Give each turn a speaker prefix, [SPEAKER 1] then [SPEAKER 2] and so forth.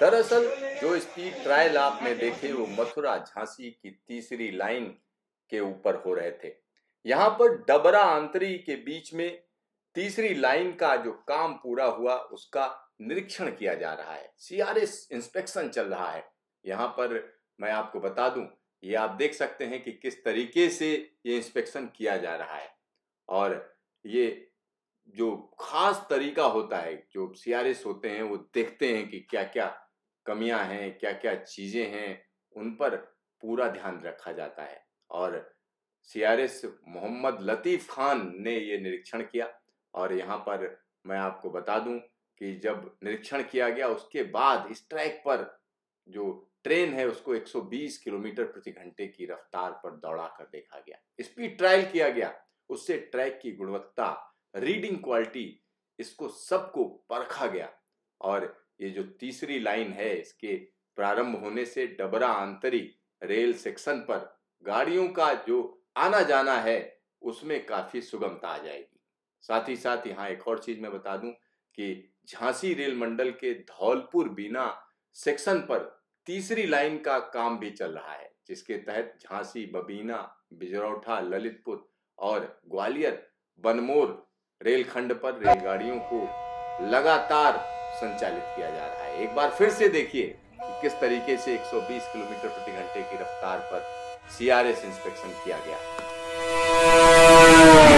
[SPEAKER 1] दरअसल जो speed trial आपने देखे वो मथुरा झांसी की तीसरी लाइन के ऊपर हो रहे थे। यहाँ पर डबरा अंतरी के बीच में तीसरी लाइन का जो काम पूरा हुआ उसका निरीक्षण किया जा रहा है। सीआरएस इंस्पेक्शन चल रहा है। यहाँ पर मैं आपको बता दूं, ये आप देख सकते हैं कि किस तरीके से ये इंस्पेक्शन किया जा रहा है। और ये जो खास तरीका होता है, जो सीआरएस होते हैं वो देखते हैं कि क्या क्या कमियां हैं, क्या क्या चीजें हैं, उन पर पूरा ध्यान रखा जाता है। और सीआरएस मोहम्मद लतीफ खान ने ये निरीक्षण किया। और यहाँ पर मैं आपको बता दूं कि जब निरीक्षण किया गया उसके बाद इस ट्रैक पर जो ट्रेन है उसको 120 किलोमीटर प्रति घंटे की रफ्तार पर दौड़ा कर देखा गया, स्पीड ट्रायल किया गया। उससे ट्रैक की गुणवत्ता, रीडिंग क्वालिटी, इसको सबको परखा गया। और ये जो तीसरी लाइन है इसके प्रारंभ होने से डबरा अंतरी रेल सेक्शन पर गाड़ियों का जो आना जाना है उसमें काफी सुगमता आ जाएगी। साथ ही साथ यहाँ एक और चीज मैं बता दूं कि झांसी रेल मंडल के धौलपुर बीना सेक्शन पर तीसरी लाइन का काम भी चल रहा है, जिसके तहत झांसी, बबीना, बिजरौठा, ललितपुर और ग्वालियर बनमोर रेलखंड पर रेलगाड़ियों को लगातार संचालित किया जा रहा है। एक बार फिर से देखिए कि किस तरीके से 120 किलोमीटर प्रति घंटे की रफ्तार पर सीआरएस इंस्पेक्शन किया गया।